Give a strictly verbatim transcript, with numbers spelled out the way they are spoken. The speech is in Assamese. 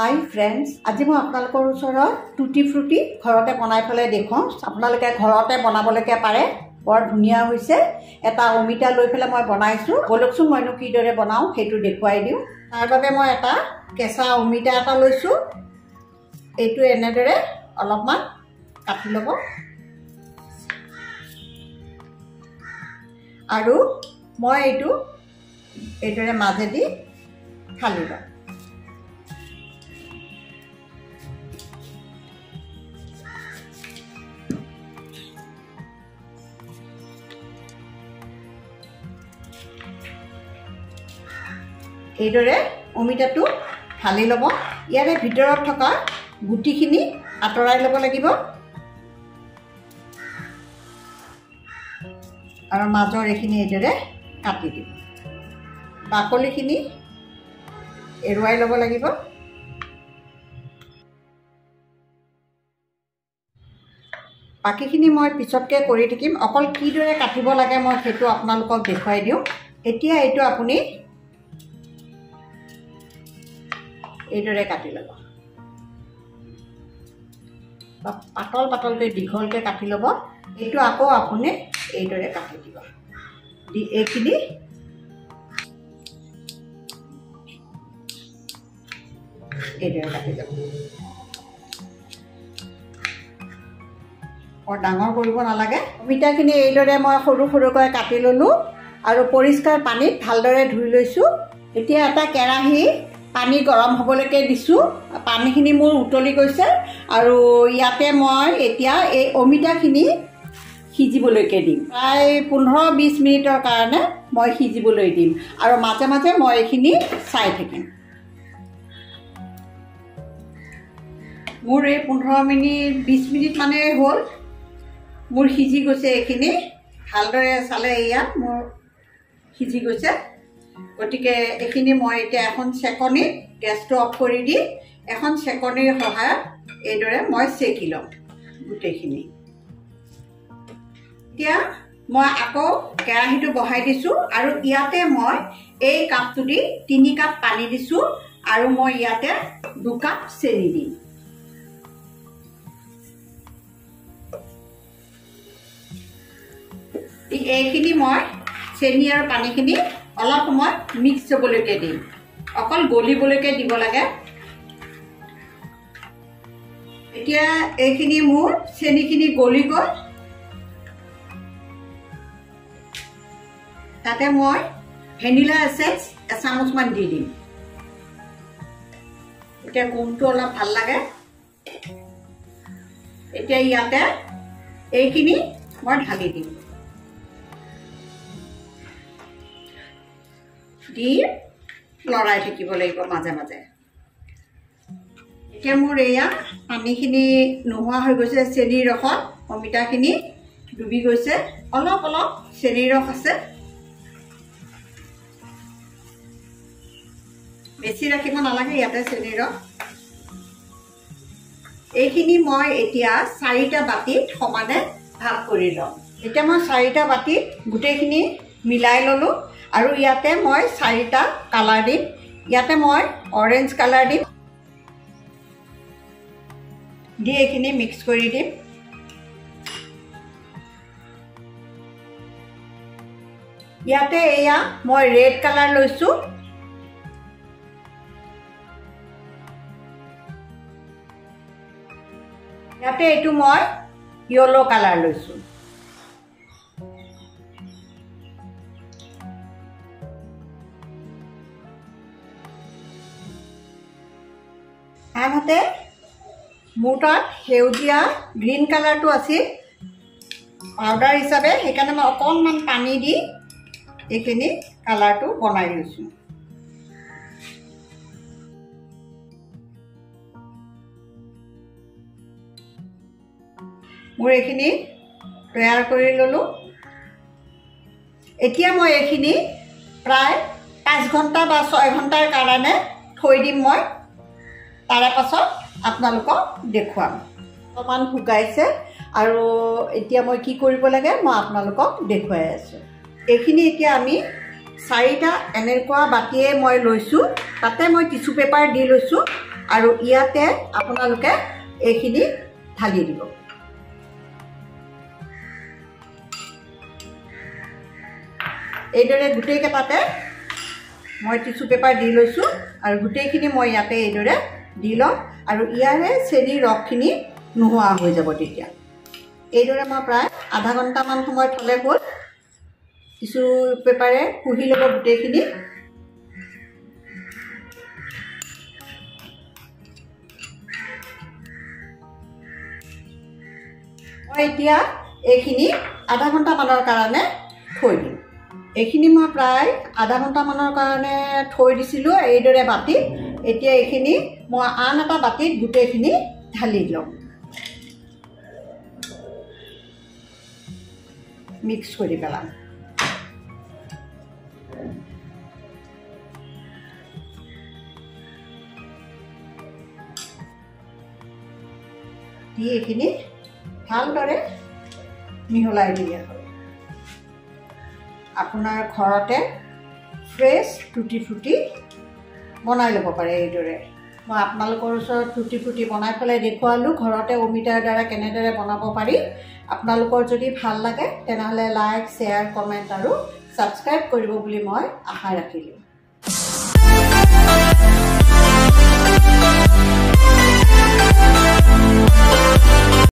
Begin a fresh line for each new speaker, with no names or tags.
हाई फ्रेंड्स, आज मैं आपनालोकर ओसरत टुटी फ्रुटी घरते बनाई फेले देखुवाम। आपनालोके घरते बनाबलेके पारे। बर धुनिया होइसे। एटा अमिता লৈ फेले मैं बनाइछु। बोलकसुन मइनो किदरे बनाउ हेतु देखुवाई दिउ। तार बारे मैं एटा केसा अमिता एटा लैछु। एटु एनेदरे अलपमान काटि लব। आरु मैं एटु एदरे माजेदि फाली लम। এইদৰে অমিতাটো ফালি লব। ইয়াৰে ভিতৰত থকা গুটিখিনি আঁতৰাই লব লাগিব আৰু মাজৰ এখিনি এইদৰে কাটি দিব। বাকলিখিনি এৰুৱাই লব লাগিব। বাকিখিনি মই পিছতকে কৰি থাকিম। অকল কিদৰে কাটিব লাগে মই সেইটো আপোনালোকক দেখুৱাই দিওঁ। এতিয়া এইটো আপুনি এইদৰে কাটি লব। পাতল পাতলকৈ দীঘলকৈ কাটি লব। এইটো আকৌ আপুনি এইদৰে কাটি দিব। দি এইখিনি এইদৰে কাটি লব। বৰ ডাঙৰ কৰিব নালাগে। অমিতাখিনি এইদৰে মই সৰু সৰুকৈ কাটি ললো আৰু পৰিষ্কাৰ পানীত ভালদৰে ধুই লৈছো। এতিয়া এটা কেৰাহী পানী গৰম হবলৈকে দিছো। পানীখিনি মোৰ উতলি গৈছে আৰু ইয়াতে মই এতিয়া এই অমিতাখিনি সিজিবলৈকে দিম। প্ৰায় পোন্ধৰ বিশ মিনিটৰ কাৰণে মই সিজিবলৈ দিম আৰু মাজে মাজে মই এইখিনি চাই থাকিম। মোৰ এই পোন্ধৰ মিনিট বিশ মিনিট মানে হ'ল। মোৰ সিজি গৈছে এইখিনি। ভালদৰে চালে এয়া মোৰ সিজি গৈছে। গতিকে এইখিনি মই এতিয়া এখন চেকনি গেছটো অফ কৰি দি এখন চেকনিৰ সহায়ত এইদৰে মই চেকি লম গোটেইখিনি। এতিয়া মই আকৌ কেৰাহীটো বহাই দিছো আৰু ইয়াতে মই এই কাপটো দি তিনি কাপ পানী দিছো আৰু মই ইয়াতে দুই কাপ চেনি দিম। এইখিনি মই চেনি আৰু পানীখিনি অলপ সময় মিক্স হবলৈকে দিম। অকল গলিবলৈকে দিব লাগে। এতিয়া এইখিনি মোৰ চেনিখিনি গলি গল। তাতে মই ভেনিলা এসেন্স এচামুচমান দি দিম। এতিয়া গোন্ধটো অলপ ভাল লাগে। এতিয়া ইয়াতে এইখিনি মই ঢালি দিম। দি লৰাই থাকিব লাগিব মাজে মাজে। এতিয়া মোৰ এয়া পানীখিনি নোহোৱা হৈ গৈছে। চেনিৰ ৰসত অমিতাখিনি ডুবি গৈছে। অলপ অলপ চেনিৰ ৰস আছে। বেছি ৰাখিব নালাগে ইয়াতে চেনিৰ ৰস। এইখিনি মই এতিয়া চাৰিটা বাটিত সমানে ভাগ কৰি লম। এতিয়া মই চাৰিটা বাটিত গোটেইখিনি মিলাই ললো আৰু ইয়াতে মই চাৰিটা কালাৰ দিম। ইয়াতে মই অৰেঞ্জ কালাৰ দিম। দি এইখিনি মিক্স কৰি দিম। ইয়াতে এয়া মই ৰেড কালাৰ লৈছো। ইয়াতে এইটো মই য়েলো কালাৰ লৈছো। আনহাতে মোৰ তাত সেউজীয়া গ্ৰীণ কালাৰটো আছিল পাউডাৰ হিচাপে। সেইকাৰণে মই অকণমান পানী দি এইখিনি কালাৰটো বনাই লৈছোঁ। মোৰ এইখিনি তৈয়াৰ কৰি ললোঁ। এতিয়া মই এইখিনি প্ৰায় পাঁচ ঘণ্টা বা ছয় ঘণ্টাৰ কাৰণে থৈ দিম মই। তাৰে পাছত আপোনালোকক দেখুৱাম। অকণমান শুকাইছে আৰু এতিয়া মই কি কৰিব লাগে মই আপোনালোকক দেখুৱাই আছোঁ। এইখিনি এতিয়া আমি চাৰিটা এনেকুৱা বাটিয়ে মই লৈছোঁ। তাতে মই টিচু পেপাৰ দি লৈছোঁ আৰু ইয়াতে আপোনালোকে এইখিনি ঢালি দিব। এইদৰে গোটেইকেইটাতে মই টিচু পেপাৰ দি লৈছোঁ আৰু গোটেইখিনি মই ইয়াতে এইদৰে দি ল'ম আৰু ইয়াৰে চেনি ৰসখিনি নোহোৱা হৈ যাব। তেতিয়া এইদৰে মই প্ৰায় আধা ঘণ্টামান সময় থ'লে হ'ল। টিচু পেপাৰে শুহি ল'ব গোটেইখিনি। মই এতিয়া এইখিনি আধা ঘণ্টামানৰ কাৰণে থৈ দিম। এইখিনি মই প্ৰায় আধা ঘণ্টামানৰ কাৰণে থৈ দিছিলোঁ এইদৰে বাতিত। এতিয়া এইখিনি মই আন এটা বাতিত গোটেইখিনি ঢালি লওঁ, মিক্স কৰি পেলাম। দি এইখিনি ভালদৰে মিহলাই দিয়া হ'ল। আপোনাৰ ঘৰতে ফ্ৰেছ টুটি ফ্ৰুটি বনাই ল'ব পাৰে এইদৰে। মই আপোনালোকৰ ওচৰত টুটি ফ্ৰুটি বনাই পেলাই দেখুৱালোঁ ঘৰতে অমিতাৰ দ্বাৰা কেনেদৰে বনাব পাৰি। আপোনালোকৰ যদি ভাল লাগে তেনেহ'লে লাইক, শ্বেয়াৰ, কমেণ্ট আৰু ছাবস্ক্ৰাইব কৰিব বুলি মই আশা ৰাখিলোঁ।